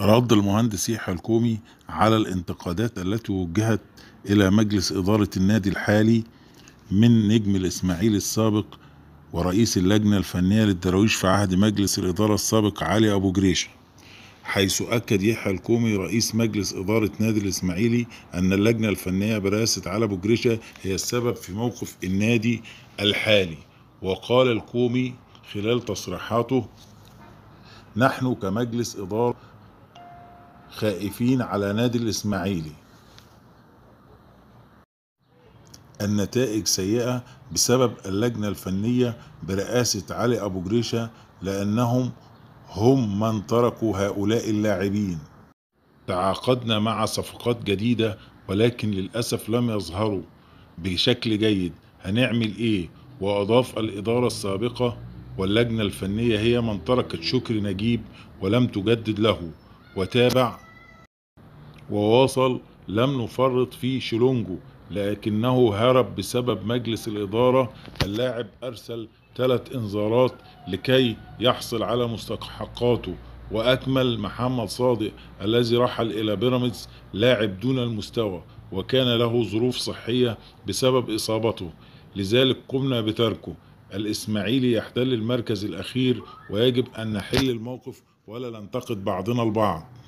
رد المهندس يحيى الكومي على الانتقادات التي وجهت إلى مجلس إدارة النادي الحالي من نجم الإسماعيلي السابق ورئيس اللجنة الفنية للدراويش في عهد مجلس الإدارة السابق علي أبو جريشة، حيث أكد يحيى الكومي رئيس مجلس إدارة نادي الإسماعيلي أن اللجنة الفنية برئاسة علي أبو جريشة هي السبب في موقف النادي الحالي. وقال الكومي خلال تصريحاته: نحن كمجلس إدارة خائفين على نادي الإسماعيلي، النتائج سيئة بسبب اللجنة الفنية برئاسة علي أبو جريشة، لأنهم هم من تركوا هؤلاء اللاعبين. تعاقدنا مع صفقات جديدة ولكن للأسف لم يظهروا بشكل جيد، هنعمل إيه؟ وأضاف: الإدارة السابقة واللجنة الفنية هي من تركت شكري نجيب ولم تجدد له. وتابع وواصل: لم نفرط في شيلونجو لكنه هرب بسبب مجلس الإدارة. اللاعب أرسل 3 إنذارات لكي يحصل على مستحقاته. وأكمل: محمد صادق الذي رحل إلى بيراميدز لاعب دون المستوى وكان له ظروف صحية بسبب إصابته، لذلك قمنا بتركه. الإسماعيلي يحتل المركز الأخير ويجب أن نحل الموقف ولا ننتقد بعضنا البعض.